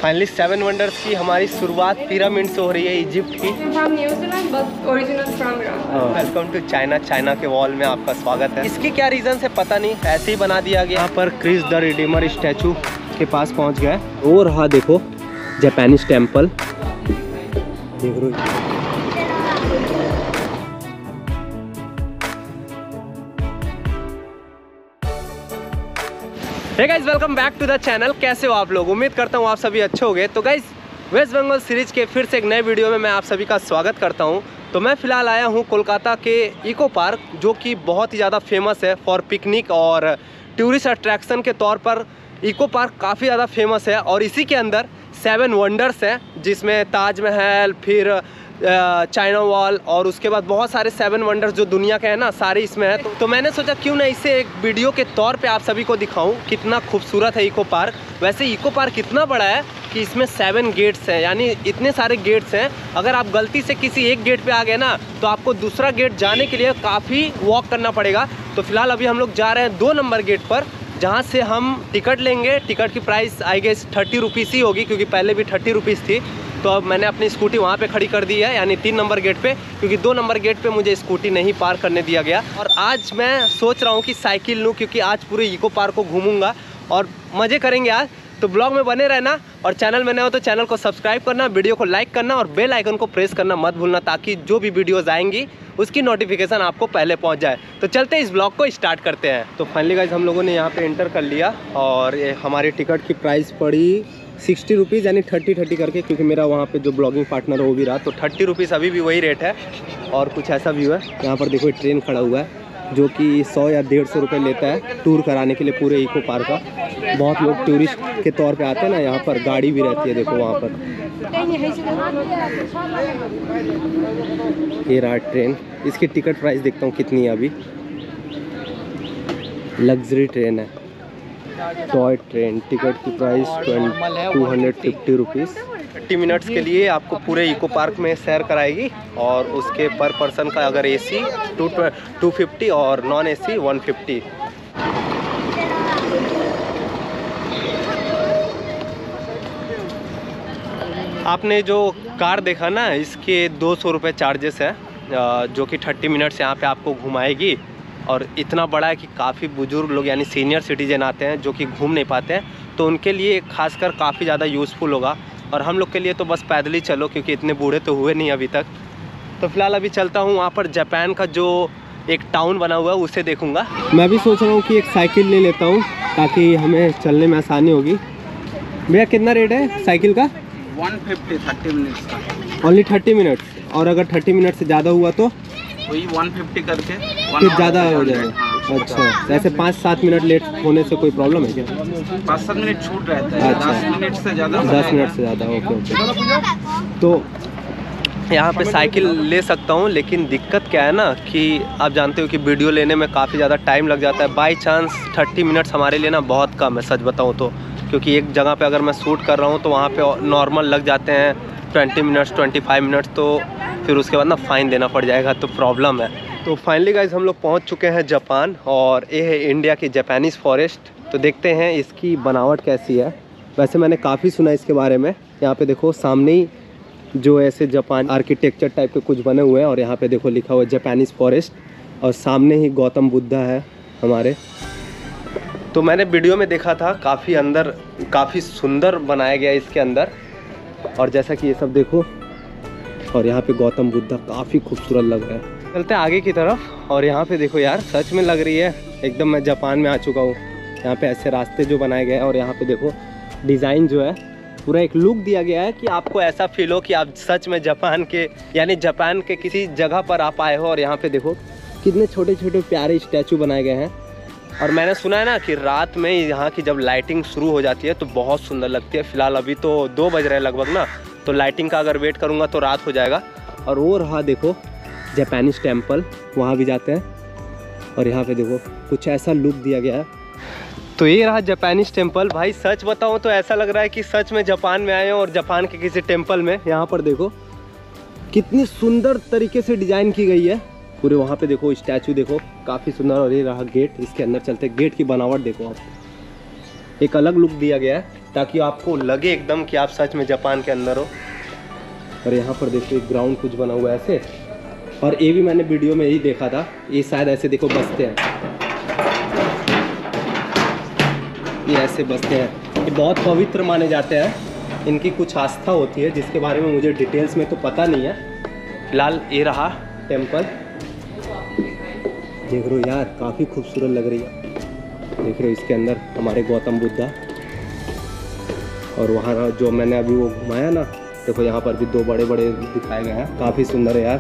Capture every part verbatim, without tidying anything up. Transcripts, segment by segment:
Finally seven wonders की हमारी शुरुआत पिरामिड से हो रही है, इजिप्ट की। Welcome to China. चाइना के वॉल में आपका स्वागत है। इसकी क्या रीजन है पता नहीं, ऐसे ही बना दिया गया। यहाँ पर क्रिस द रिडीमर स्टैचू के पास पहुँच गए। वो रहा देखो जापानीज टेम्पल, देख रहे हो। Hey guys, welcome back to the channel. कैसे हो आप लोग? उम्मीद करता हूँ आप सभी अच्छे हो गए। तो गाइस, वेस्ट बंगाल सीरीज के फिर से एक नए वीडियो में मैं आप सभी का स्वागत करता हूँ। तो मैं फ़िलहाल आया हूँ कोलकाता के इको पार्क, जो कि बहुत ही ज़्यादा फेमस है फॉर पिकनिक और टूरिस्ट अट्रैक्शन के तौर पर। इको पार्क काफ़ी ज़्यादा फेमस है और इसी के अंदर सेवन वंडर्स हैं, जिसमें ताजमहल, फिर चाइना वॉल और उसके बाद बहुत सारे सेवन वंडर्स जो दुनिया के हैं ना, सारे इसमें है। तो, तो मैंने सोचा क्यों ना इसे एक वीडियो के तौर पे आप सभी को दिखाऊं कितना खूबसूरत है इको पार्क। वैसे इको पार्क इतना बड़ा है कि इसमें सेवन गेट्स हैं, यानी इतने सारे गेट्स हैं। अगर आप गलती से किसी एक गेट पे आ गए ना, तो आपको दूसरा गेट जाने के लिए काफ़ी वॉक करना पड़ेगा। तो फिलहाल अभी हम लोग जा रहे हैं दो नंबर गेट पर, जहाँ से हम टिकट लेंगे। टिकट की price I guess thirty rupees ही होगी, क्योंकि पहले भी थर्टी रुपीज़ थी। तो अब मैंने अपनी स्कूटी वहाँ पे खड़ी कर दी है, यानी तीन नंबर गेट पे, क्योंकि दो नंबर गेट पे मुझे स्कूटी नहीं पार्क करने दिया गया। और आज मैं सोच रहा हूँ कि साइकिल लूँ, क्योंकि आज पूरे इको पार्क को घूमूंगा और मज़े करेंगे आज। तो ब्लॉग में बने रहना, और चैनल में नए हो तो चैनल को सब्सक्राइब करना, वीडियो को लाइक करना और बेल आइकन को प्रेस करना मत भूलना, ताकि जो भी वीडियोज़ आएंगी उसकी नोटिफिकेशन आपको पहले पहुंच जाए। तो चलते इस ब्लॉग को स्टार्ट करते हैं। तो फाइनली गाइस, हम लोगों ने यहाँ पे एंटर कर लिया और ये हमारी टिकट की प्राइस पड़ी सिक्सटी रुपीज़, यानी थर्टी थर्टी करके, क्योंकि मेरा वहाँ पे जो ब्लॉगिंग पार्टनर है वो भी रहा। तो थर्टी रुपीज़ अभी भी वही रेट है। और कुछ ऐसा व्यू है, यहाँ पर देखो ट्रेन खड़ा हुआ है, जो कि सौ या डेढ़ सौ रुपये लेता है टूर कराने के लिए पूरे इको पार्क का। बहुत लोग टूरिस्ट के तौर पे आते हैं ना, यहाँ पर गाड़ी भी रहती है, देखो वहाँ पर। ये रहा ट्रेन, इसकी टिकट प्राइस देखता हूँ कितनी है अभी। लग्जरी ट्रेन है, टॉय ट्रेन। टिकट की price two hundred fifty rupees. Thirty minutes के लिए आपको पूरे इको पार्क में सैर कराएगी, और उसके पर पर्सन का अगर एसी टू टू फिफ्टी और नॉन एसी वन फिफ्टी। आपने जो कार देखा ना, इसके दो सौ रुपये चार्जेस है, जो कि थर्टी मिनट्स यहाँ पे आपको घुमाएगी। और इतना बड़ा है कि काफ़ी बुजुर्ग लोग यानी सीनियर सिटीजन आते हैं, जो कि घूम नहीं पाते हैं, तो उनके लिए खासकर काफ़ी ज़्यादा यूज़फुल होगा। और हम लोग के लिए तो बस पैदल ही चलो, क्योंकि इतने बूढ़े तो हुए नहीं अभी तक। तो फिलहाल अभी चलता हूँ वहाँ पर जापान का जो एक टाउन बना हुआ है उसे देखूँगा। मैं भी सोच रहा हूँ कि एक साइकिल ले लेता हूँ, ताकि हमें चलने में आसानी होगी। भैया कितना रेट है साइकिल का? वन फिफ्टी थर्टी मिनट्स का। Only thirty minutes? और अगर थर्टी मिनट से ज़्यादा हुआ तो वही वन फिफ्टी करके फिर ज़्यादा हो जाएगा। अच्छा, ऐसे पाँच सात मिनट लेट होने से कोई प्रॉब्लम है क्या? पाँच सात मिनट छूट रहता है। अच्छा, दस मिनट से ज़्यादा दस मिनट से ज़्यादा ओके ओके। तो यहाँ पे साइकिल ले सकता हूँ, लेकिन दिक्कत क्या है ना, कि आप जानते हो कि वीडियो लेने में काफ़ी ज़्यादा टाइम लग जाता है। बाई चांस थर्टी मिनट्स हमारे लिए ना बहुत कम है, सच बताऊँ तो। क्योंकि एक जगह पे अगर मैं शूट कर रहा हूँ तो वहाँ पे नॉर्मल लग जाते हैं twenty minutes twenty five minutes, तो फिर उसके बाद ना फ़ाइन देना पड़ जाएगा, तो प्रॉब्लम है। तो फाइनली गाइज, हम लोग पहुँच चुके हैं जापान, और ये है इंडिया की जापानीज़ फॉरेस्ट। तो देखते हैं इसकी बनावट कैसी है। वैसे मैंने काफ़ी सुना इसके बारे में। यहाँ पे देखो सामने ही जो ऐसे जापान आर्किटेक्चर टाइप के कुछ बने हुए हैं, और यहाँ पे देखो लिखा हुआ है जापानीज़ फॉरेस्ट, और सामने ही गौतम बुद्धा है हमारे। तो मैंने वीडियो में देखा था, काफ़ी अंदर काफ़ी सुंदर बनाया गया इसके अंदर। और जैसा कि ये सब देखो, और यहाँ पे गौतम बुद्धा काफ़ी खूबसूरत लग रहा है। चलते हैं आगे की तरफ, और यहाँ पे देखो यार, सच में लग रही है एकदम मैं जापान में आ चुका हूँ। यहाँ पे ऐसे रास्ते जो बनाए गए हैं, और यहाँ पे देखो डिज़ाइन जो है, पूरा एक लुक दिया गया है कि आपको ऐसा फील हो कि आप सच में जापान के यानी जापान के किसी जगह पर आप आए हो। और यहाँ पे देखो कितने छोटे छोटे प्यारे स्टैचू बनाए गए हैं। और मैंने सुना है ना कि रात में यहाँ की जब लाइटिंग शुरू हो जाती है तो बहुत सुंदर लगती है। फिलहाल अभी तो दो बज रहे हैं लगभग ना, तो लाइटिंग का अगर वेट करूँगा तो रात हो जाएगा। और वो रहा देखो जापानीज़ टेम्पल, वहाँ भी जाते हैं। और यहाँ पे देखो कुछ ऐसा लुक दिया गया है। तो ये रहा जापानीज़ टेम्पल। भाई सच बताऊँ तो ऐसा लग रहा है कि सच में जापान में आए हैं, और जापान के किसी टेम्पल में। यहाँ पर देखो कितनी सुंदर तरीके से डिज़ाइन की गई है पूरे। वहाँ पे देखो स्टैचू देखो काफ़ी सुंदर। और ये रहा गेट, इसके अंदर चलते। गेट की बनावट देखो आप, एक अलग लुक दिया गया है। ताकि आपको लगे एकदम कि आप सच में जापान के अंदर हो। और यहाँ पर देखो एक ग्राउंड कुछ बना हुआ है ऐसे, और ये भी मैंने वीडियो में यही देखा था, ये शायद ऐसे देखो बसते हैं, ये ऐसे बसते हैं। ये बहुत पवित्र माने जाते हैं, इनकी कुछ आस्था होती है जिसके बारे में मुझे डिटेल्स में तो पता नहीं है। फिलहाल ये रहा टेम्पल, देख रहे हो यार काफ़ी खूबसूरत लग रही है। देख रहे हो इसके अंदर हमारे गौतम बुद्धा, और वहाँ जो मैंने अभी वो घुमाया ना, देखो यहाँ पर भी दो बड़े बड़े दिखाए गए हैं, काफ़ी सुंदर है यार।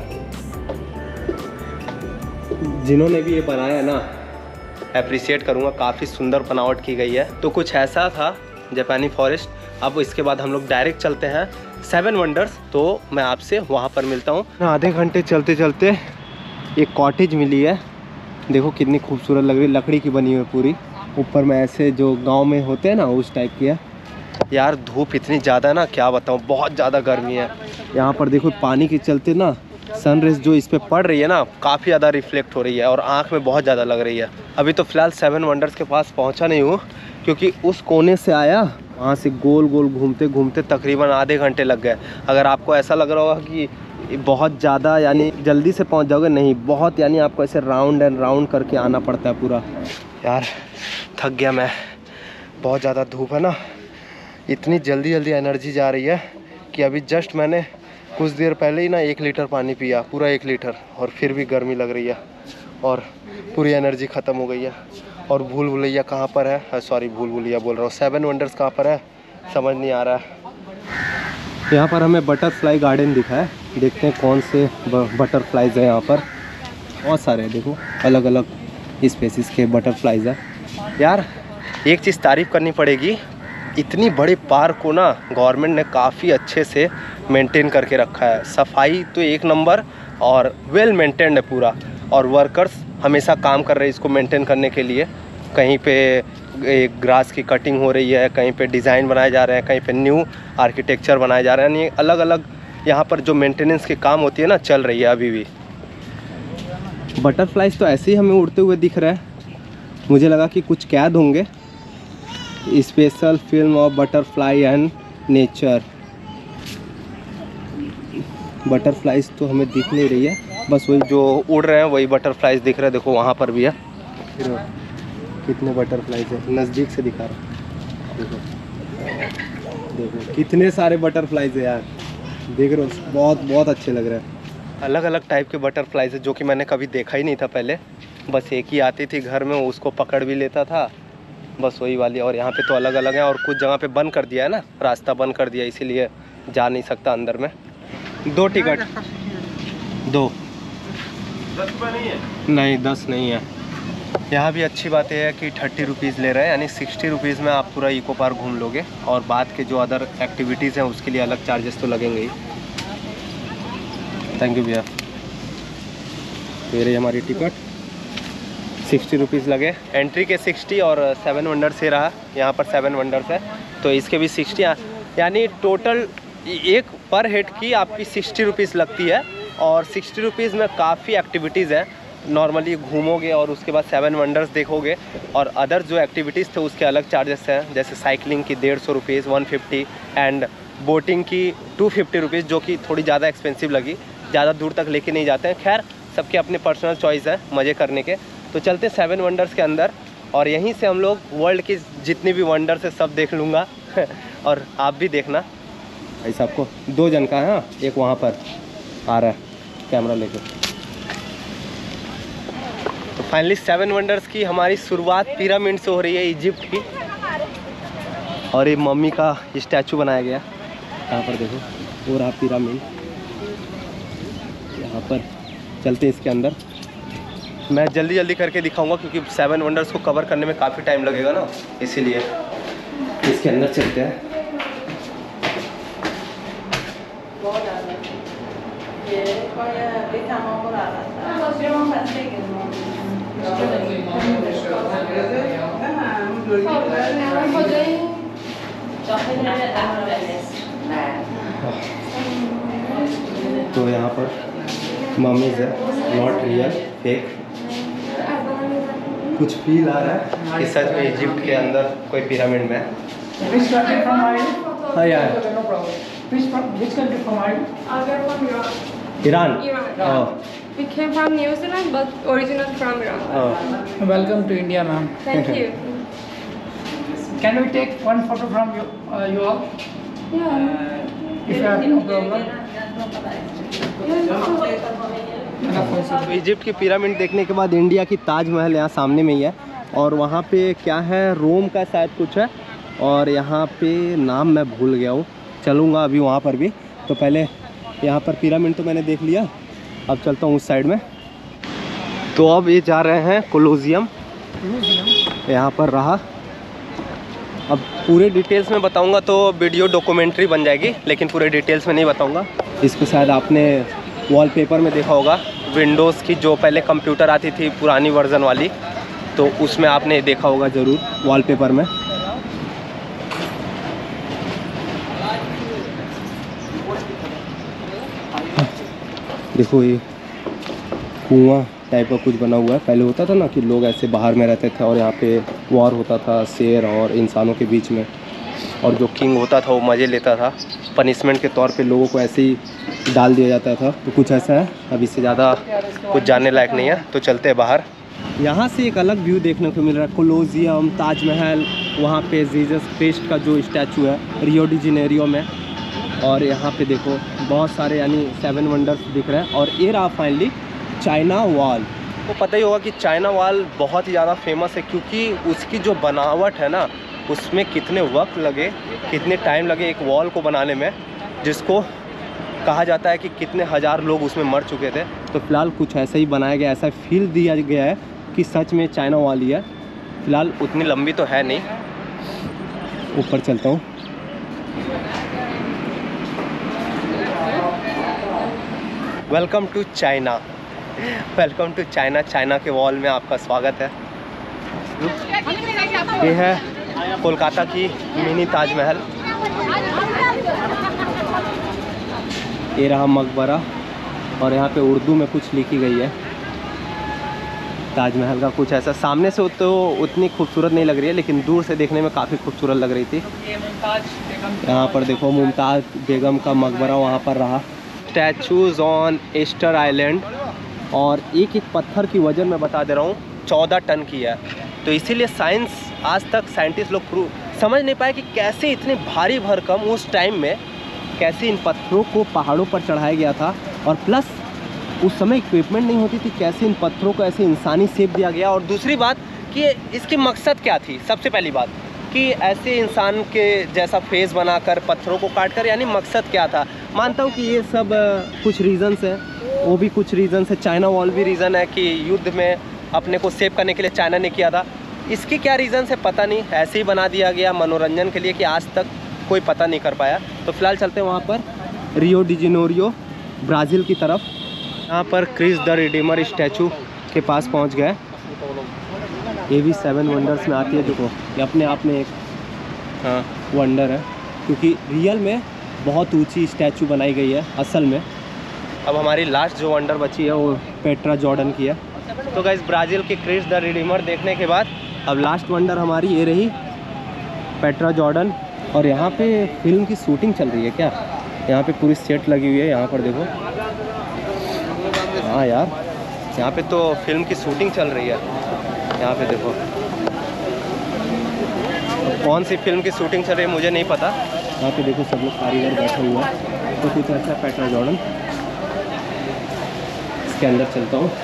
जिन्होंने भी ये बनाया है ना, अप्रिशिएट करूँगा, काफ़ी सुंदर बनावट की गई है। तो कुछ ऐसा था जापानी फॉरेस्ट। अब इसके बाद हम लोग डायरेक्ट चलते हैं सेवन वंडर्स, तो मैं आपसे वहाँ पर मिलता हूँ। आधे घंटे चलते चलते एक कॉटेज मिली है, देखो कितनी खूबसूरत लग रही है, लकड़ी की बनी हुई है पूरी। ऊपर में ऐसे जो गांव में होते हैं ना उस टाइप की है। यार धूप इतनी ज़्यादा है ना, क्या बताऊँ, बहुत ज़्यादा गर्मी है। यहाँ पर देखो पानी के चलते ना सनरेज जो इस पर पड़ रही है ना, काफ़ी ज़्यादा रिफ्लेक्ट हो रही है और आँख में बहुत ज़्यादा लग रही है। अभी तो फ़िलहाल सेवन वंडर्स के पास पहुँचा नहीं हूँ, क्योंकि उस कोने से आया, वहाँ से गोल गोल घूमते घूमते तकरीबन आधे घंटे लग गए। अगर आपको ऐसा लग रहा होगा कि बहुत ज़्यादा यानी जल्दी से पहुंच जाओगे, नहीं, बहुत यानी आपको ऐसे राउंड एंड राउंड करके आना पड़ता है पूरा। यार थक गया मैं, बहुत ज़्यादा धूप है ना, इतनी जल्दी जल्दी एनर्जी जा रही है कि अभी जस्ट मैंने कुछ देर पहले ही ना एक लीटर पानी पिया, पूरा एक लीटर, और फिर भी गर्मी लग रही है और पूरी एनर्जी ख़त्म हो गई है। और भूल भुलैया कहाँ पर है, सॉरी भूल भुलैया बोल रहा हूँ, सेवन वंडर्स कहाँ पर है समझ नहीं आ रहा है। यहाँ पर हमें बटरफ्लाई गार्डन दिखा है, देखते हैं कौन से बटरफ्लाइज है यहाँ पर। बहुत सारे हैं, देखो अलग अलग स्पेसिस के बटरफ्लाइज है। यार एक चीज़ तारीफ़ करनी पड़ेगी, इतनी बड़ी पार्क को ना गवर्नमेंट ने काफ़ी अच्छे से मेंटेन करके रखा है। सफाई तो एक नंबर और वेल मेंटेन्ड है पूरा, और वर्कर्स हमेशा काम कर रहे हैं इसको मेंटेन करने के लिए। कहीं पे एक ग्रास की कटिंग हो रही है, कहीं पे डिज़ाइन बनाए जा रहे हैं, कहीं पे न्यू आर्किटेक्चर बनाए जा रहे हैं, यानी अलग अलग यहाँ पर जो मेंटेनेंस के काम होती है ना चल रही है अभी भी। बटरफ्लाइज तो ऐसे ही हमें उड़ते हुए दिख रहा है, मुझे लगा कि कुछ कैद होंगे। Special film of butterfly and nature. Butterflies तो हमें दिख नहीं रही है, बस वही जो उड़ रहे हैं वही बटरफ्लाइज दिख रहे हैं। देखो वहाँ पर भी है, कितने बटरफ्लाइज है, नज़दीक से दिखा रहा, देखो देखो कितने सारे बटरफ्लाइज है यार, देख रहे हो, बहुत बहुत अच्छे लग रहे हैं। अलग अलग टाइप के बटरफ्लाइज है जो कि मैंने कभी देखा ही नहीं था पहले, बस एक ही आती थी घर में, उसको पकड़ भी लेता था, बस वही वाली। और यहाँ पे तो अलग अलग हैं, और कुछ जगह पे बंद कर दिया है ना, रास्ता बंद कर दिया, इसीलिए जा नहीं सकता अंदर में। दो टिकट, दो, दस रुपये नहीं है, नहीं दस नहीं है। यहाँ भी अच्छी बात यह है कि थर्टी रुपीज़ ले रहे हैं, यानी सिक्सटी रुपीज़ में आप पूरा इको पार्क घूम लोगे, और बाद के जो अदर एक्टिविटीज़ हैं उसके लिए अलग चार्जेस तो लगेंगे ही। थैंक यू भैया। तो ये हमारी टिकट सिक्सटी रुपीज़ लगे, एंट्री के सिक्सटी, और सेवन वंडर से रहा, यहाँ पर सेवन वंडर्स है तो इसके भी सिक्सटी, यानी टोटल एक पर हेड की आपकी सिक्सटी रुपीज़ लगती है। और सिक्सटी रुपीज़ में काफ़ी एक्टिविटीज़ हैं, नॉर्मली घूमोगे और उसके बाद सेवन वंडर्स देखोगे, और अदर जो एक्टिविटीज़ थे उसके अलग चार्जेस हैं, जैसे साइकिलिंग की डेढ़ सौ rupees one fifty, and boating की टू फिफ्टी रुपीज़, जो कि थोड़ी ज़्यादा एक्सपेंसिव लगी, ज़्यादा दूर तक लेके नहीं जाते हैं। खैर सबके अपने पर्सनल चॉइस है मज़े करने के। तो चलते सेवन वंडर्स के अंदर, और यहीं से हम लोग वर्ल्ड की जितनी भी वंडर्स है सब देख लूँगा और आप भी देखना। ऐसा आपको दो जन का है, हाँ, एक वहाँ पर आ रहा है कैमरा लेके। तो फाइनली सेवन वंडर्स की हमारी शुरुआत पिरामिड से हो रही है, इजिप्ट की, और ये मम्मी का स्टैचू बनाया गया यहाँ पर, देखो, और आप पिरामिड यहाँ पर। चलते इसके अंदर, मैं जल्दी जल्दी करके दिखाऊंगा क्योंकि सेवन वंडर्स को कवर करने में काफ़ी टाइम लगेगा ना, इसीलिए इसके अंदर चलते हैं। तो यहाँ पर मम्मीज है, नॉट रियल, फेक। कुछ फील आ रहा है कि सच में इजिप्ट के अंदर कोई पिरामिड में है। Which country from are you? हाँ यार Okay, no problem. Which from which country from are you? Uh, we're from Iran. Iran Iran. हाँ We came from New Zealand, but originally from Iran. हाँ Welcome to India, ma'am. Thank you. Can we take one photo from you, uh, you all? Yeah. If you have no problem. तो Egypt की pyramid देखने के बाद India की ताजमहल यहाँ सामने में ही है, और वहाँ पे क्या है, रोम का शायद कुछ है, और यहाँ पे नाम मैं भूल गया हूँ, चलूँगा अभी वहाँ पर भी। तो पहले यहाँ पर पिरामिड तो मैंने देख लिया, अब चलता हूँ उस साइड में। तो अब ये जा रहे हैं कोलोजियम, यहाँ पर रहा। अब पूरे डिटेल्स में बताऊंगा तो वीडियो डॉक्यूमेंट्री बन जाएगी, लेकिन पूरे डिटेल्स में नहीं बताऊंगा। इसको शायद आपने वॉलपेपर में देखा होगा, विंडोज़ की जो पहले कंप्यूटर आती थी पुरानी वर्जन वाली, तो उसमें आपने देखा होगा ज़रूर वॉलपेपर में। देखो ये कुआं टाइप का कुछ बना हुआ है। पहले होता था ना कि लोग ऐसे बाहर में रहते थे और यहाँ पे वॉर होता था शेर और इंसानों के बीच में, और जो किंग होता था वो मज़े लेता था, पनिशमेंट के तौर पे लोगों को ऐसे ही डाल दिया जाता था। तो कुछ ऐसा है, अब इससे ज़्यादा कुछ जानने लायक नहीं है, तो चलते हैं बाहर। यहाँ से एक अलग व्यू देखने को मिल रहा है, कोलोजियम, ताजमहल, वहाँ पे जीसस क्राइस्ट का जो स्टैचू है रियो डी जेनेरियो में, और यहाँ पे देखो बहुत सारे यानी सेवन वंडर्स दिख रहे हैं। और ये रहा फाइनली चाइना वॉल। तो पता ही होगा कि चाइना वॉल बहुत ही ज़्यादा फेमस है, क्योंकि उसकी जो बनावट है ना, उसमें कितने वक्त लगे, कितने टाइम लगे एक वॉल को बनाने में, जिसको कहा जाता है कि कितने हज़ार लोग उसमें मर चुके थे। तो फिलहाल कुछ ऐसा ही बनाया गया, ऐसा फील दिया गया है कि सच में चाइना वॉल ही है। फिलहाल उतनी लंबी तो है नहीं। ऊपर चलता हूँ। Welcome to China, welcome to China. China के वॉल में आपका स्वागत है। ये है कोलकाता की मिनी ताजमहल। ये रहा मकबरा, और यहाँ पे उर्दू में कुछ लिखी गई है ताजमहल का कुछ ऐसा। सामने से तो उतनी खूबसूरत नहीं लग रही है, लेकिन दूर से देखने में काफ़ी खूबसूरत लग रही थी। यहाँ पर देखो मुमताज़ बेगम का मकबरा वहाँ पर रहा। स्टैचूज़ ऑन ईस्टर आइलैंड, और एक एक पत्थर की वज़न मैं बता दे रहा हूँ चौदह टन की है। तो इसीलिए साइंस आज तक साइंटिस्ट लोग प्रूव समझ नहीं पाए कि कैसे इतने भारी भरकम उस टाइम में कैसे इन पत्थरों को पहाड़ों पर चढ़ाया गया था, और प्लस उस समय इक्विपमेंट नहीं होती थी, कैसे इन पत्थरों को ऐसे इंसानी शेप दिया गया। और दूसरी बात कि इसकी मकसद क्या थी, सबसे पहली बात कि ऐसे इंसान के जैसा फेस बनाकर पत्थरों को काट कर, यानी मकसद क्या था। मानता हूँ कि ये सब कुछ रीज़न्स हैं, वो भी कुछ रीज़न्स है। चाइना वॉल भी रीज़न है कि युद्ध में अपने को सेव करने के लिए चाइना ने किया था। इसकी क्या रीज़न्स है पता नहीं, ऐसे ही बना दिया गया मनोरंजन के लिए कि आज तक कोई पता नहीं कर पाया। तो फिलहाल चलते हैं वहाँ पर रियो डी जेनेरियो ब्राज़ील की तरफ। यहाँ पर क्रिस द रिडीमर स्टैचू के पास पहुँच गए। ये भी सेवन वंडर्स में आती है। देखो ये अपने आप में एक हाँ वंडर है, क्योंकि रियल में बहुत ऊंची स्टैचू बनाई गई है असल में। अब हमारी लास्ट जो वंडर बची है वो पेट्रा जॉर्डन की है। तो गाइस ब्राज़ील की क्रिस द रिडीमर देखने के बाद अब लास्ट वंडर हमारी ये रही पेट्रा जॉर्डन। और यहाँ पे फिल्म की शूटिंग चल रही है क्या? यहाँ पे पूरी सेट लगी हुई है, यहाँ पर देखो। हाँ यार, यहाँ पे तो फिल्म की शूटिंग चल रही है। यहाँ पे देखो कौन सी फिल्म की शूटिंग चल रही है मुझे नहीं पता। यहाँ पे देखो सब लोग कारीगर बैठे हुए हैं। तो कुछ ऐसा पेट्रा जॉर्डन, इसके अंदर चलता हूँ।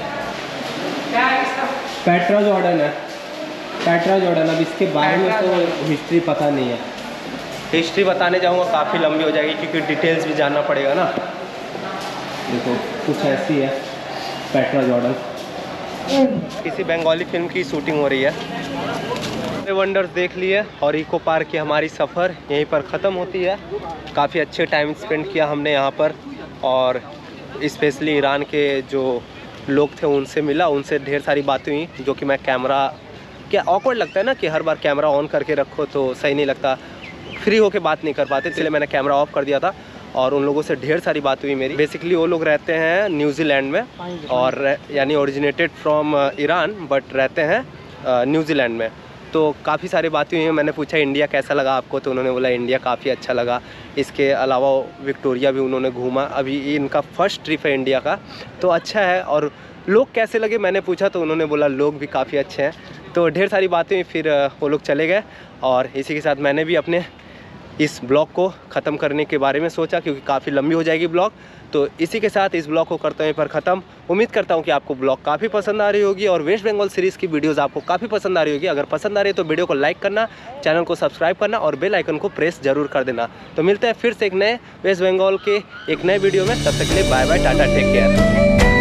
पेट्रा जॉर्डन है, पेट्रा जॉर्डन। अब इसके बारे में तो हिस्ट्री पता नहीं है, हिस्ट्री बताने जाऊँगा काफ़ी लंबी हो जाएगी, क्योंकि डिटेल्स भी जानना पड़ेगा ना। देखो कुछ ऐसी है पेट्रा जॉर्डन। किसी बंगाली फिल्म की शूटिंग हो रही है। वंडर्स देख लिए और इको पार्क की हमारी सफ़र यहीं पर ख़त्म होती है। काफ़ी अच्छे टाइम स्पेंड किया हमने यहाँ पर, और स्पेशली ईरान के जो लोग थे उनसे मिला, उनसे ढेर सारी बातें हुई, जो कि मैं कैमरा क्या ऑकवर्ड लगता है ना कि हर बार कैमरा ऑन करके रखो तो सही नहीं लगता, फ्री होके बात नहीं कर पाते, इसलिए मैंने कैमरा ऑफ कर दिया था। और उन लोगों से ढेर सारी बात हुई मेरी। बेसिकली वो लोग रहते हैं न्यूजीलैंड में, और यानी ओरिजिनेटेड फ्रॉम ईरान बट रहते हैं न्यूजीलैंड में। तो काफ़ी सारी बातें हुई हैं। मैंने पूछा इंडिया कैसा लगा आपको, तो उन्होंने बोला इंडिया काफ़ी अच्छा लगा। इसके अलावा विक्टोरिया भी उन्होंने घूमा, अभी ये इनका फर्स्ट ट्रिप है इंडिया का, तो अच्छा है। और लोग कैसे लगे मैंने पूछा, तो उन्होंने बोला लोग भी काफ़ी अच्छे हैं। तो ढेर सारी बातें हुई, फिर वो लोग चले गए। और इसी के साथ मैंने भी अपने इस ब्लॉग को ख़त्म करने के बारे में सोचा, क्योंकि काफ़ी लंबी हो जाएगी ब्लॉग। तो इसी के साथ इस ब्लॉग को करते हैं पर ख़त्म। उम्मीद करता हूँ कि आपको ब्लॉग काफ़ी पसंद आ रही होगी और वेस्ट बंगाल सीरीज़ की वीडियोस आपको काफ़ी पसंद आ रही होगी। अगर पसंद आ रही है तो वीडियो को लाइक करना, चैनल को सब्सक्राइब करना और बेल आइकन को प्रेस जरूर कर देना। तो मिलते हैं फिर से एक नए वेस्ट बंगाल के एक नए वीडियो में। तब तक के लिए bye bye, tata, take care.